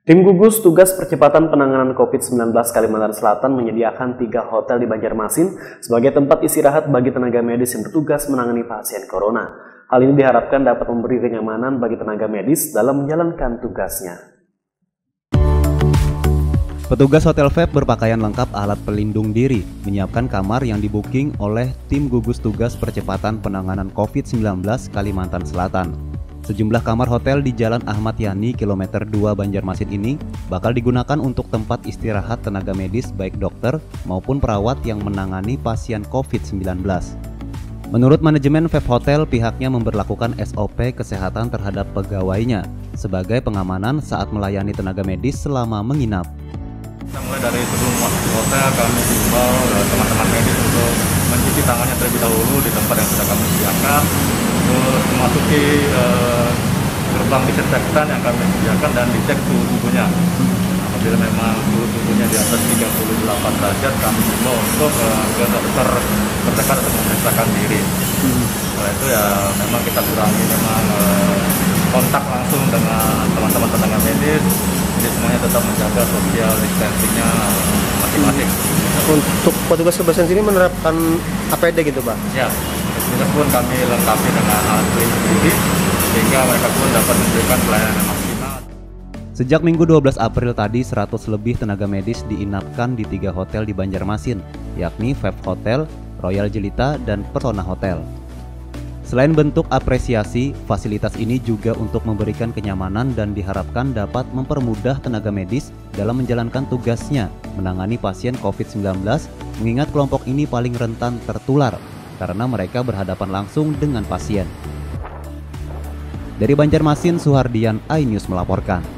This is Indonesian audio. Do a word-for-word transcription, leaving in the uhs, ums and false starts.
Tim gugus tugas percepatan penanganan covid sembilan belas Kalimantan Selatan menyediakan tiga hotel di Banjarmasin sebagai tempat istirahat bagi tenaga medis yang bertugas menangani pasien corona. Hal ini diharapkan dapat memberi kenyamanan bagi tenaga medis dalam menjalankan tugasnya. Petugas Hotel V I P berpakaian lengkap alat pelindung diri, menyiapkan kamar yang dibuking oleh tim gugus tugas percepatan penanganan covid sembilan belas Kalimantan Selatan. Sejumlah kamar hotel di Jalan Ahmad Yani, kilometer dua Banjarmasin ini bakal digunakan untuk tempat istirahat tenaga medis baik dokter maupun perawat yang menangani pasien covid sembilan belas. Menurut manajemen V I P Hotel, pihaknya memberlakukan S O P kesehatan terhadap pegawainya sebagai pengamanan saat melayani tenaga medis selama menginap. Kita mulai dari sebelum masuk ke hotel, kami himbau teman-teman medis untuk mencuci tangannya terlebih dahulu di tempat yang sudah kami sediakan, terus memasuki eh, gerbang disinfektan yang kami sediakan dan dicek suhu tubuhnya. Apabila memang suhu tubuhnya di atas tiga puluh delapan derajat, kami himbau untuk eh, ke dokter terdekat untuk memeriksakan diri. Setelah itu ya memang kita kurangi memang eh, kontak langsung dengan teman-teman tenaga medis. Jadi semuanya tetap menjaga social distancing-nya masing-masing. Untuk petugas kebersihan sini menerapkan A P D gitu, Pak? Ya, petugas pun kami lengkapi dengan alat pelindung diri sehingga mereka pun dapat memberikan pelayanan yang maksimal. Sejak Minggu dua belas April tadi, seratus lebih tenaga medis diinapkan di tiga hotel di Banjarmasin, yakni V I P Hotel, Royal Jelita, dan Persona Hotel. Selain bentuk apresiasi, fasilitas ini juga untuk memberikan kenyamanan dan diharapkan dapat mempermudah tenaga medis dalam menjalankan tugasnya menangani pasien covid sembilan belas, mengingat kelompok ini paling rentan tertular karena mereka berhadapan langsung dengan pasien. Dari Banjarmasin, Suhardian, iNews melaporkan.